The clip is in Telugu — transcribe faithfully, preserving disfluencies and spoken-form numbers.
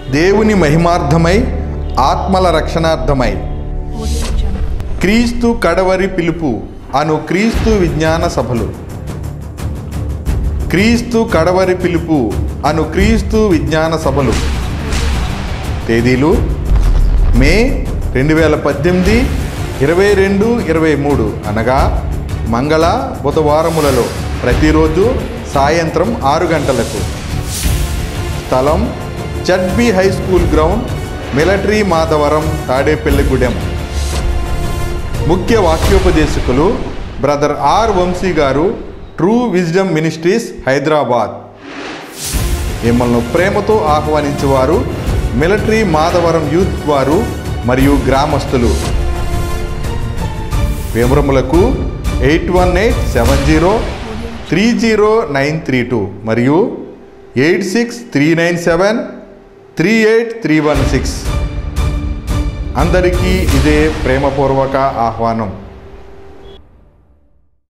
దేవుని మహిమార్థమై ఆత్మల రక్షణార్థమై క్రీస్తు కడవరి పిలుపు అను క్రీస్తు విజ్ఞాన సభలు. క్రీస్తు కడవరి పిలుపు అను క్రీస్తు విజ్ఞాన సభలు తేదీలు మే రెండు వేల పద్దెనిమిది ఇరవై రెండు ఇరవై మూడు అనగా మంగళ బుధవారములలో ప్రతిరోజు సాయంత్రం ఆరు గంటలకు. స్థలం చడ్బి high school ground, military Madhavaram, Tadepalligudem. ముఖ్య వాక్యోపదేశకులు బ్రదర్ ఆర్ వంశీ గారు, ట్రూ విజ్డమ్ మినిస్ట్రీస్, హైదరాబాద్. మిమ్మల్ని ప్రేమతో ఆహ్వానించేవారు మిలిటరీ మాధవరం యూత్ వారు మరియు గ్రామస్తులు. వివరములకు eight one eight seven zero three zero nine three two మరియు eight six three nine seven three eight three one six. అందరికీ ఇదే ప్రేమపూర్వక ఆహ్వానం.